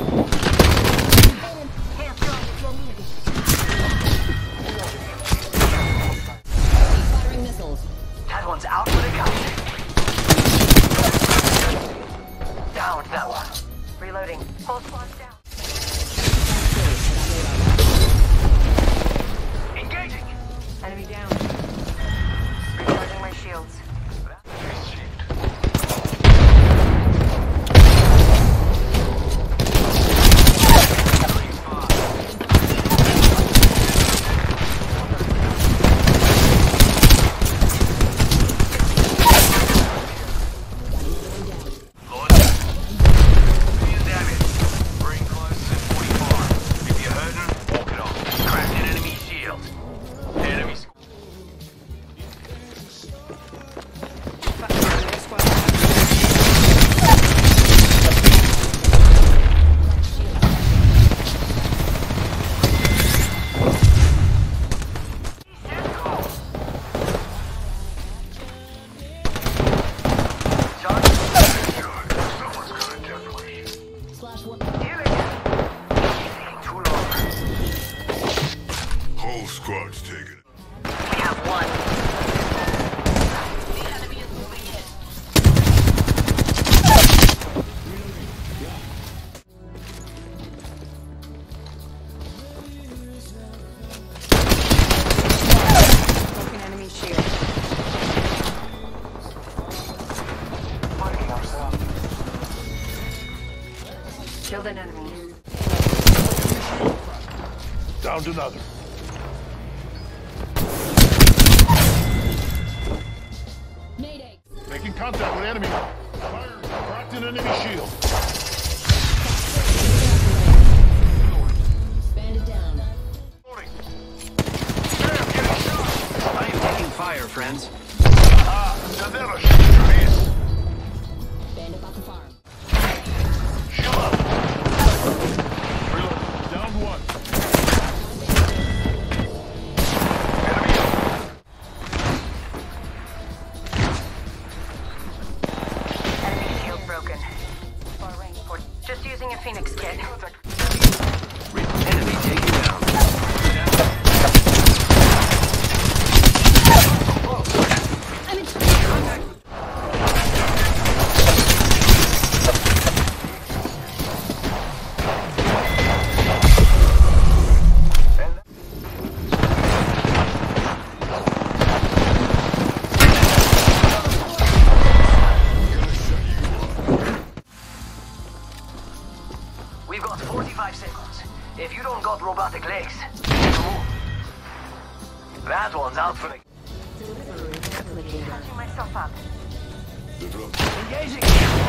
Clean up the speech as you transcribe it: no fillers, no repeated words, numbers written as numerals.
Firing missiles. That one's out for the count. Down that one. Reloading. Whole squad's down. Engaging. Enemy down. Recharging my shields. Whole squad's taken. We have one. The enemy is moving in. Broken enemy shield. Marking ourselves. Killed an enemy. Downed another. Mayday. Making contact with enemy. Fire. Cracked an enemy shield. Bandit down. Loading. I am taking fire, friends. Danilo, please. Bandit about the farm. Shield up. Reload. Down one. Enemy up. Enemy shield broken. Far range port. Just using a Phoenix kit. Enemy taken down. I'm in. We've got 45 seconds. If you don't got robotic legs, move. That one's out for the... Charging myself up. Good luck. Engaging!